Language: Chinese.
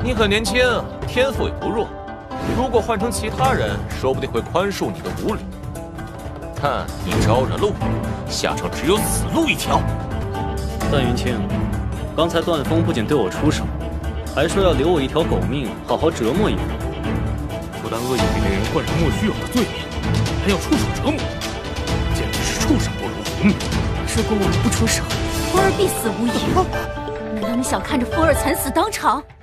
你很年轻，天赋也不弱，如果换成其他人，说不定会宽恕你的无礼。但你招惹了我，下场只有死路一条。 段云清，刚才段峰不仅对我出手，还说要留我一条狗命，好好折磨一番。 不但恶意给那人冠上莫须有的罪名，还要出手折磨，简直是畜生不如。 如果我们不出手，福儿必死无疑。难道你想看着福儿惨死当场？